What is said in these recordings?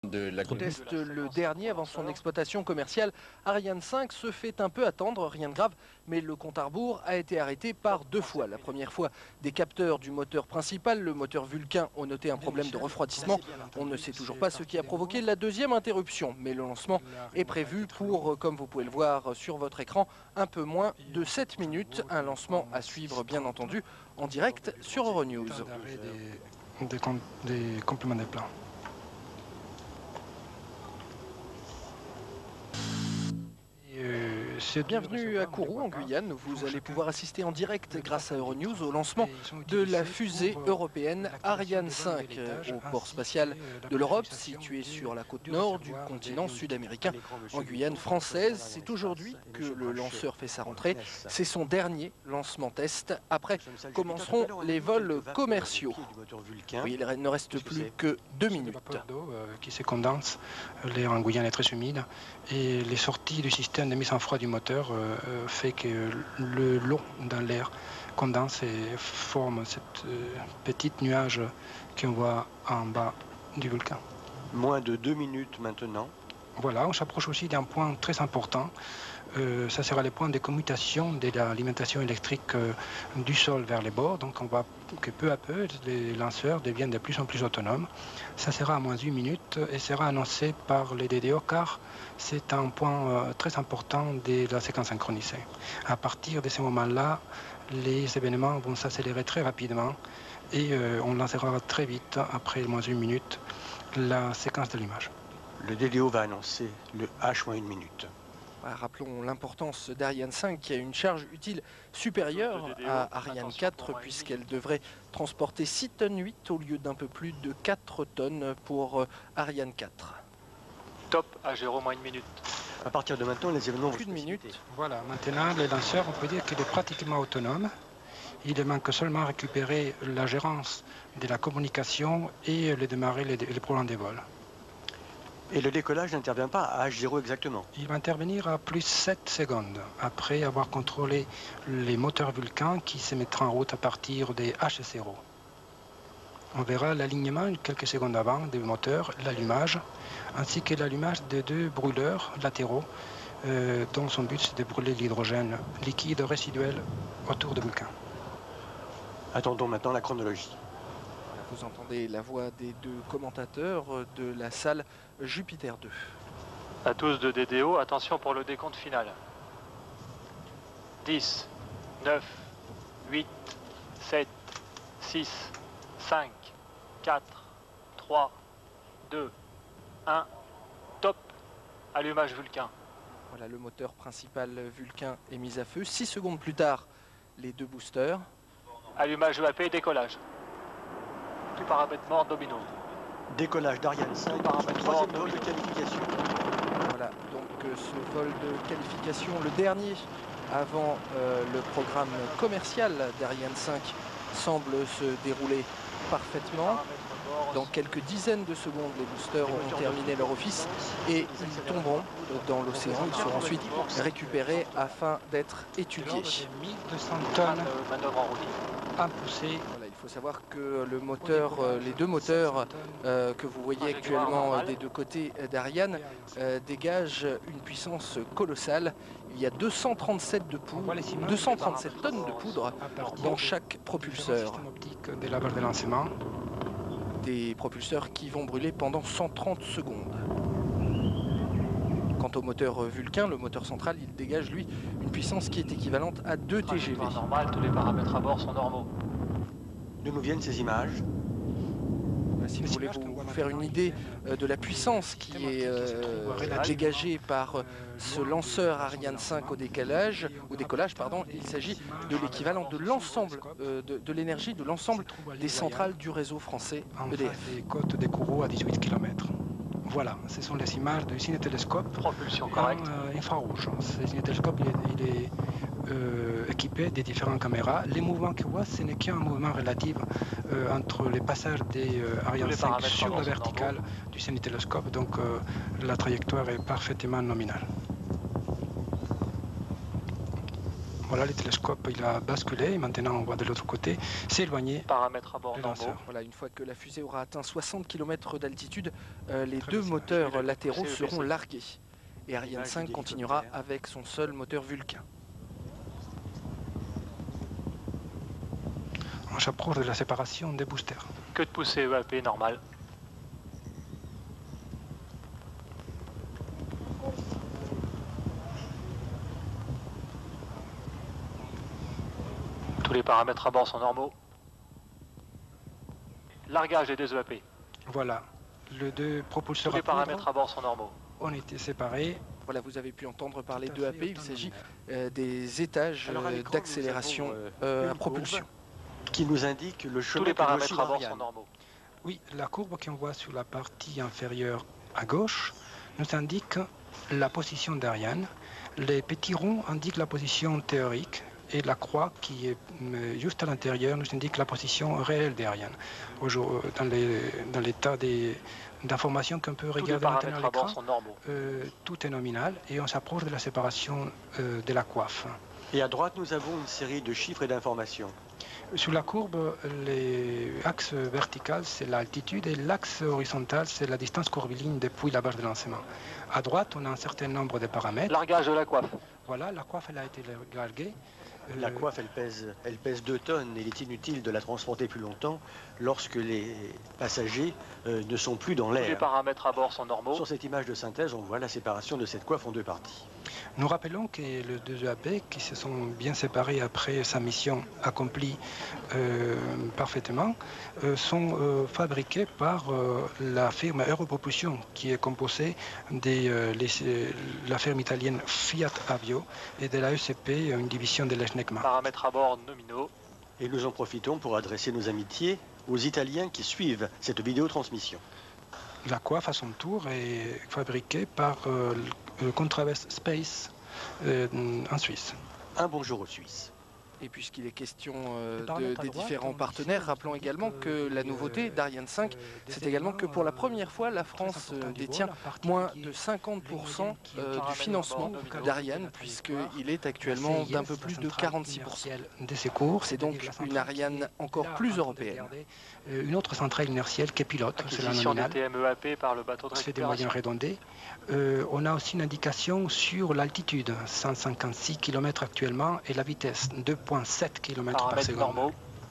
Test le dernier avant son exploitation commerciale. Ariane 5 se fait un peu attendre, rien de grave, mais le compte à rebours a été arrêté par 2 fois. La première fois, des capteurs du moteur principal, le moteur Vulcain, ont noté un problème de refroidissement. On ne sait toujours pas ce qui a provoqué la deuxième interruption, mais le lancement est prévu pour, comme vous pouvez le voir sur votre écran, un peu moins de 7 minutes. Un lancement à suivre, bien entendu, en direct sur Euronews. Des compléments des plans. Bienvenue à Kourou en Guyane. Vous allez pouvoir assister en direct grâce à Euronews au lancement de la fusée européenne Ariane 5 au port spatial de l'Europe, situé sur la côte nord du continent sud-américain en Guyane française. C'est aujourd'hui que le lanceur fait sa rentrée. C'est son dernier lancement test. Après commenceront les vols commerciaux. Oui, il ne reste plus que 2 minutes. Qui se condense, l'air en Guyane est très humide et les sorties du système de mise en froid du moteur fait que le long dans l'air condense et forme cette petite nuage qu'on voit en bas du volcan. Moins de 2 minutes maintenant. Voilà, on s'approche aussi d'un point très important. Ça sera le point de commutation de l'alimentation électrique du sol vers les bords. Donc on voit que peu à peu, les lanceurs deviennent de plus en plus autonomes. Ça sera à moins 1 minute et sera annoncé par les DDO car c'est un point très important de la séquence synchronisée. À partir de ce moment-là, les événements vont s'accélérer très rapidement et on lancera très vite, après moins 1 minute, la séquence de l'image. Le DDO va annoncer le H moins 1 minute. Rappelons l'importance d'Ariane 5 qui a une charge utile supérieure à Ariane 4 puisqu'elle devrait transporter 6 tonnes 8 au lieu d'un peu plus de 4 tonnes pour Ariane 4. Top à 0 moins 1 minute. À partir de maintenant, les événements vont plus de minutes. Voilà, maintenant le lanceur, on peut dire qu'il est pratiquement autonome. Il manque seulement à récupérer la gérance de la communication et démarrer les programmes de vol. Et le décollage n'intervient pas à H0 exactement. Il va intervenir à plus 7 secondes, après avoir contrôlé les moteurs Vulcain qui se mettront en route à partir des H0. On verra l'alignement quelques secondes avant des moteurs, l'allumage, ainsi que l'allumage des 2 brûleurs latéraux, dont son but c'est de brûler l'hydrogène liquide résiduel autour de Vulcain. Attendons maintenant la chronologie. Vous entendez la voix des 2 commentateurs de la salle Jupiter 2. À tous de DDO, attention pour le décompte final. 10, 9, 8, 7, 6, 5, 4, 3, 2, 1, top, allumage Vulcain. Voilà, le moteur principal Vulcain est mis à feu. 6 secondes plus tard, les 2 boosters. Allumage EAP, décollage. Tout paramètre mort domino. Décollage d'Ariane 5, troisième vol de qualification. Voilà, donc ce vol de qualification, le dernier avant le programme commercial d'Ariane 5, semble se dérouler parfaitement. Dans quelques dizaines de secondes, les boosters auront terminé leur office et ils tomberont dans l'océan. Ils seront ensuite récupérés afin d'être étudiés. 1200 tonnes manœuvre en route. à pousser. Voilà, il faut savoir que le moteur, les 2 moteurs que vous voyez actuellement des 2 côtés d'Ariane dégagent une puissance colossale. Il y a 237 tonnes de poudre dans chaque propulseur. De la barre de lancement. Des propulseurs qui vont brûler pendant 130 secondes. Quant au moteur Vulcain, le moteur central, il dégage lui une puissance qui est équivalente à 2 TGV. Normal, tous les paramètres à bord sont normaux. D'où nous viennent ces images? Si vous voulez vous faire une idée de la puissance qui est dégagée par ce lanceur Ariane 5 au décollage, il s'agit de l'équivalent de l'ensemble de l'énergie de l'ensemble des centrales du réseau français EDF. Des côtes de Kourou à 18 km. Voilà, ce sont les images du cinetélescope. Propulsion correcte. Infrarouge. Ce cinetélescope, il est équipé des différentes caméras. Les mouvements qu'il voit, ce n'est qu'un mouvement relatif entre les passages des Ariane 5 sur la verticale du cinetélescope. Donc la trajectoire est parfaitement nominale. Voilà, le télescope il a basculé et maintenant on voit de l'autre côté s'éloigner Paramètres à bord le normaux. lanceur. Voilà, une fois que la fusée aura atteint 60 km d'altitude, les Très deux bien, moteurs j'ai latéraux poussé seront EBC. largués. Et Ariane Image 5 du continuera hélicoptère. avec son seul moteur Vulcain. On s'approche de la séparation des boosters. Que de poussée EAP normal. Tous les paramètres à bord sont normaux. Largage des deux EAP. Voilà, les deux Tous propulseurs les à courbe paramètres à bord sont normaux. ont été séparés. Voilà, vous avez pu entendre parler Tout à de fait AP. Il autant s'agit nominal. des étages Alors, à l'écran, d'accélération nous avons, à une propulsion. courbe qui nous indique le Tous chemin les que doit paramètres suivre à bord Ariane. sont normaux. Oui, la courbe qu'on voit sur la partie inférieure à gauche nous indique la position d'Ariane. Les petits ronds indiquent la position théorique et la croix qui est juste à l'intérieur nous indique la position réelle d'Ariane. Dans l'état d'informations qu'on peut Tous les regarder maintenant à paramètres à bord l'écran, sont normaux. tout est nominal et on s'approche de la séparation de la coiffe. Et à droite, nous avons une série de chiffres et d'informations. Sur la courbe, l'axe vertical, c'est l'altitude et l'axe horizontal, c'est la distance curviligne depuis la base de lancement. À droite, on a un certain nombre de paramètres. Largage de la coiffe. Voilà, la coiffe elle a été larguée. La coiffe, elle pèse 2 tonnes et il est inutile de la transporter plus longtemps lorsque les passagers ne sont plus dans Tous les l'air. paramètres à bord sont normaux. Sur cette image de synthèse, on voit la séparation de cette coiffe en 2 parties. Nous rappelons que les deux EAP qui se sont bien séparés après sa mission accomplie parfaitement sont fabriqués par la firme Europropulsion qui est composée de la firme italienne Fiat Avio et de la ECP, une division de l'ESNECMA. Paramètres à bord nominaux. Et nous en profitons pour adresser nos amitiés aux Italiens qui suivent cette vidéotransmission. La coiffe à son tour est fabriquée par Contravest Space en Suisse. Un bonjour aux Suisses. Et puisqu'il est question paramètres à des droite, différents on partenaires, dit rappelons également que la nouveauté d'Ariane 5, c'est également que pour la première fois, la France détient moins de 50% du financement d'Ariane, puisqu'il est actuellement d'un peu plus de 46%. De ces cours, C'est donc une Ariane encore plus européenne. Une autre centrale inertielle qui est pilote, c'est la Acquisition des nominale. TMEAP par le bateau de C'est des moyens récupération. redondés. On a aussi une indication sur l'altitude, 156 km actuellement, et la vitesse, 2,7 km par Paramètres seconde. normaux.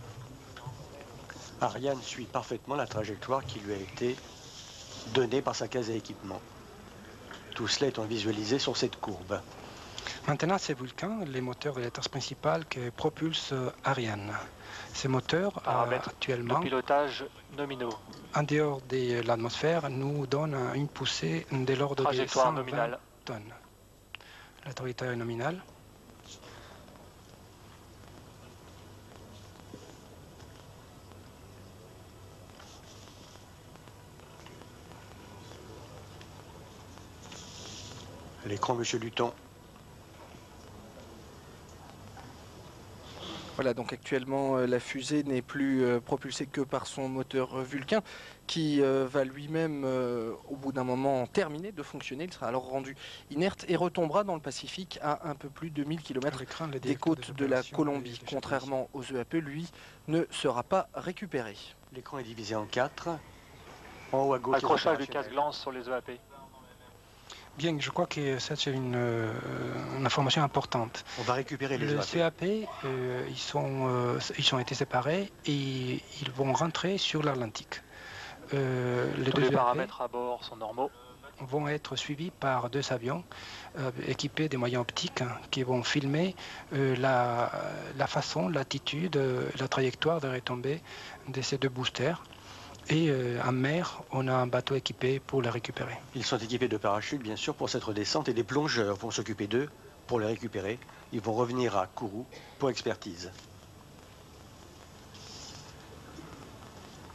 Ariane suit parfaitement la trajectoire qui lui a été donnée par sa case à équipement. Tout cela étant visualisé sur cette courbe. Maintenant, c'est Vulcain, les moteurs de l'étage principal qui propulsent Ariane. Ces moteurs, Paramètres de actuellement, pilotage nominaux. en dehors de l'atmosphère, nous donnent une poussée de l'ordre de Trajectoire 120 nominale. tonnes. La trajectoire est nominale. L'écran, Monsieur Luton. Voilà, donc actuellement, la fusée n'est plus propulsée que par son moteur Vulcain, qui va lui-même, au bout d'un moment, terminer de fonctionner. Il sera alors rendu inerte et retombera dans le Pacifique à un peu plus de 1000 km L'écran, le des directeur côtes des de la opérations Colombie. des Contrairement aux EAP, lui, ne sera pas récupéré. L'écran est divisé en 4. En haut à gauche, les Accrochage du opérationnels. casse-glance sur les EAP. Bien, je crois que ça c'est une information importante. On va récupérer les Le EAP. CAP, ils ont été séparés et ils vont rentrer sur l'Atlantique. Les Tous deux les EAP paramètres à bord sont normaux. vont être suivis par 2 avions équipés de moyens optiques qui vont filmer la façon, l'attitude, la trajectoire de retombée de ces 2 boosters. Et en mer, on a un bateau équipé pour les récupérer. Ils sont équipés de parachutes, bien sûr, pour cette redescente, et des plongeurs vont s'occuper d'eux pour les récupérer. Ils vont revenir à Kourou pour expertise.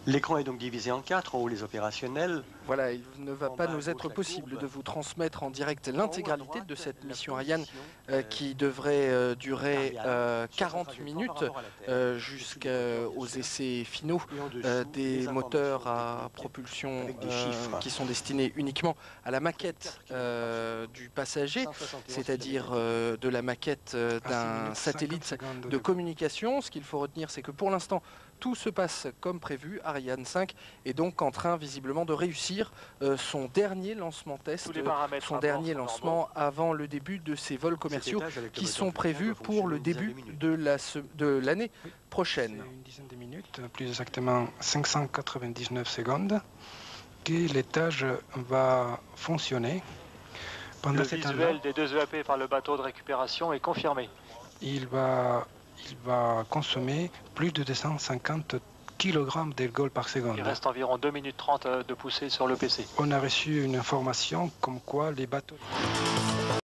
L'écran est donc divisé en 4, en haut les opérationnels. Voilà, il ne va pas nous être possible de vous transmettre en direct l'intégralité de cette mission Ariane qui devrait durer 40 minutes jusqu'aux essais finaux des moteurs à propulsion qui sont destinés uniquement à la maquette du passager, c'est-à-dire de la maquette d'un satellite de communication. Ce qu'il faut retenir, c'est que pour l'instant, tout se passe comme prévu. Ariane 5 est donc en train visiblement de réussir son dernier lancement test, son dernier lancement avant le début de ces vols commerciaux qui sont prévus pour le début de l'année prochaine. C'est une dizaine de minutes, plus exactement 599 secondes, que l'étage va fonctionner. Pendant le visuel des 2 EAP par le bateau de récupération est confirmé. Il va consommer plus de 250 kg d'ergol par seconde. Il reste environ 2 minutes 30 de poussée sur le PC. On a reçu une information comme quoi les bateaux...